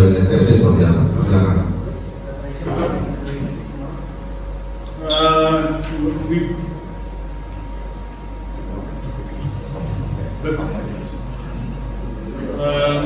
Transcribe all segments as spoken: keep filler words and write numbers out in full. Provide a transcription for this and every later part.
dari T V seperti apa? Silakan. Uh, we, um,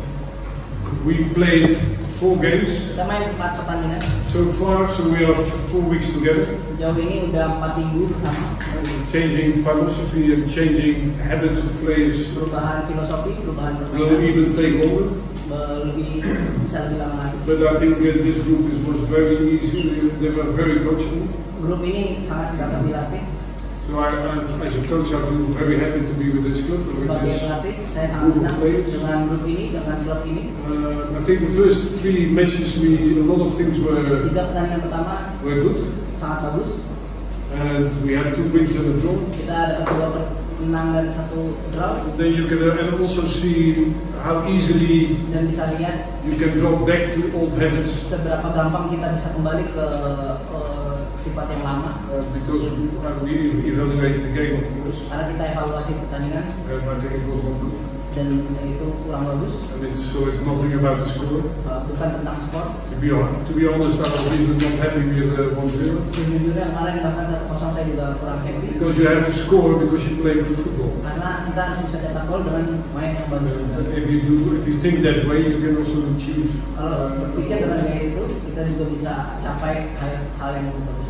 we played four games. Kita main empat pertandingan. So far, so we are four weeks together. Sejauh ini udah empat minggu bersama. Changing philosophy and changing habits of players. Perubahan filosofi, perubahan Will permainan. even take longer. Lebih bisa lebih lama lagi. But I think uh, this group is, was very easy. They were very coachable. Grup ini sangat gampang dilatih. So I, I, as a coach, I feel very happy to be with this club. With Sebagai this pelatih, saya sangat senang dengan grup ini, dengan klub ini. Uh, I think the first three matches, we a lot of things were Tiga pertandingan pertama were good, sangat bagus. and we had two wins and a draw. Kita dapat dua menang dan satu draw. Then you can uh, and also see how easily Dan bisa lihat you can drop back to old habits. seberapa gampang kita bisa kembali ke uh, sifat yang lama. Uh, because we, uh, we evaluate the game, of course, Karena kita evaluasi pertandingan and I think it was not good. dan itu kurang bagus. And it's, so it's nothing about the score. Uh, bukan tentang skor. To be hon- to be honest, I was even not happy with uh, one zero. Sejujurnya kemarin bahkan satu kosong saya juga kurang happy. Because you have to score because you play good football. Karena kita harus bisa cetak gol dengan main yang bagus. But if you do, if you think that way, you can also achieve. Kalau berpikir dengan gaya itu, kita juga bisa capai hal, hal yang lebih bagus.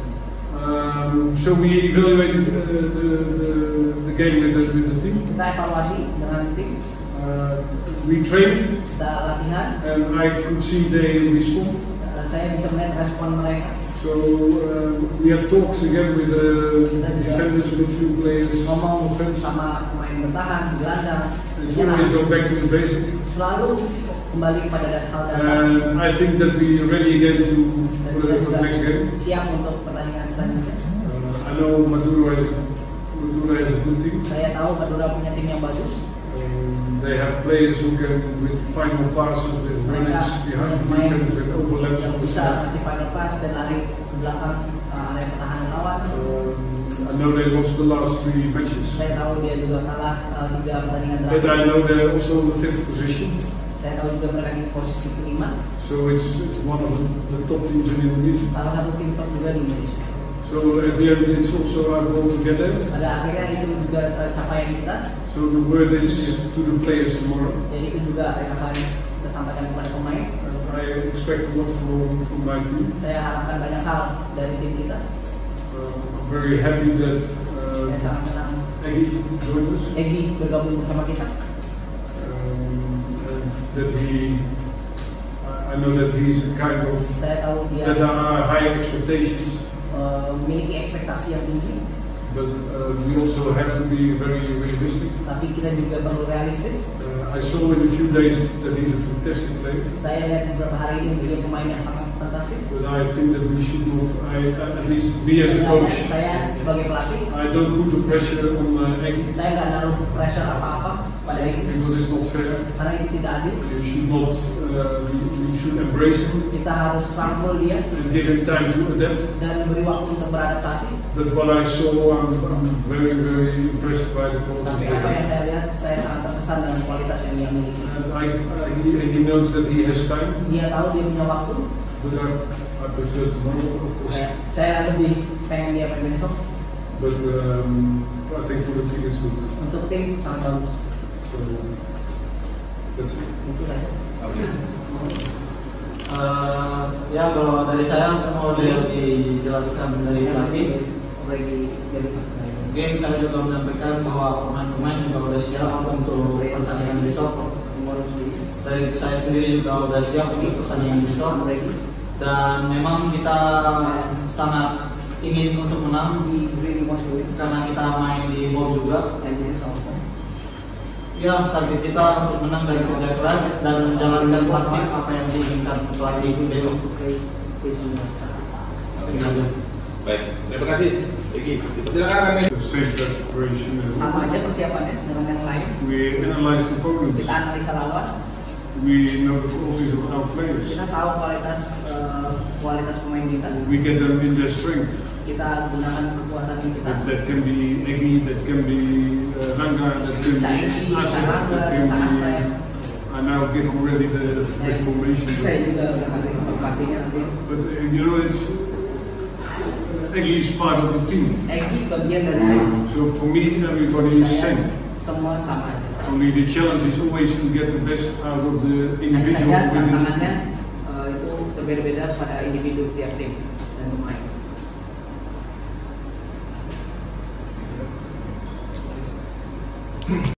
Um, so we evaluated uh, the, the, the game with the, with the team. Kita evaluasi dengan tim, Uh, we trained, kita latihan, and I could see they respond. uh, saya bisa melihat respon mereka. So uh, we had talks again with the defenders, midfield players, Ngomong offense. sama pemain bertahan, gelandang, It's always go back to the basic. selalu kembali kepada hal dasar. And I think that we are ready again to Dan uh, kita for juga the next game. siap untuk pertandingan selanjutnya. Uh, I know Maduro has Maduro has a good team. Saya tahu Madura punya tim yang bagus. Um, they have players who can, with final passes, with runnings behind the defense, with overlaps Yang on the bisa side. ngasih final pass dan lari ke belakang uh, area pertahanan lawan. Um, I know they lost the last three matches, Saya tahu dia juga kalah uh, tiga pertandingan but I terakhir. know they're also in the fifth position. Saya tahu juga mereka di posisi kelima. So it's, it's one of the, the top teams in Indonesia. Salah satu tim top juga di Indonesia. So at the end, it's also our goal to get there. Pada akhirnya itu juga uh, capaian kita. So the word is to the players tomorrow. Jadi itu juga yang akan kita sampaikan kepada pemain. Uh, I expect a lot from, from my team. Saya harapkan banyak hal dari tim kita. Uh, I'm very happy that Saya uh, sangat senang Eggy joined us. Egy bergabung bersama kita. Um, and that he, I know that he's a kind of, Saya tahu dia that there are high expectations, uh, memiliki ekspektasi yang tinggi, but uh, we also have to be very realistic. tapi kita juga perlu realistis. Uh, I saw in a few days that he's a fantastic player, Saya lihat beberapa hari ini dia pemain yang sangat fantastis. but I think that we should not, I, at least me as a coach, Saya sebagai pelatih, I don't put the pressure on uh, Eggy, saya nggak naruh pressure apa-apa pada Egy because it's not fair. karena itu tidak adil. You should not, uh, we, we should embrace him Kita harus rangkul dia and give him time to adapt. dan beri waktu untuk beradaptasi. But what I saw, I'm, I'm very, very impressed by the Tapi qualities. apa yang that saya lihat, saya sangat terkesan dengan kualitas yang dia miliki. And I, I, he, he knows that he has time, Dia tahu dia punya waktu. but I, I prefer tomorrow, of course. Saya, saya lebih pengen dia main besok. But um, I think for the team it's good. Untuk tim sangat bagus. So that's it. Itu saja. Uh, ya kalau dari saya semua sudah dijelaskan dari pelatih. Oke, saya juga menyampaikan bahwa pemain-pemain juga sudah siap untuk pertandingan besok. Dari saya sendiri juga sudah siap untuk pertandingan besok. Dan memang kita sangat ingin untuk menang karena kita main di home juga. Ya, target kita untuk menang dari kerja keras dan menjalankan taktik apa yang diinginkan pelatih besok. Baik, terima kasih. Egy, silakan. The same preparation as Sama aja persiapannya dengan yang lain. we analyze the opponents. Kita analisa lawan. We know the qualities of our players. Kita tahu kualitas uh, kualitas pemain kita. We get them in their strength. Kita gunakan kekuatan kita. That, that can be Eggy, that can be uh, Ranga, that can Bisa be Egy, bisa Asif, Rangga, that can bisa Asep. be. I I now give already the, the formation. Saya juga udah kasih informasinya nanti. But uh, you know, it's Eggy is part of the team. Egi bagian dari tim. So for me, everybody is Saya same. semua sama aja. Only the challenge is always to get the best out of the Hanya individual saja within the tantangannya team. eh, itu berbeda-beda pada individu tiap tim dan pemain.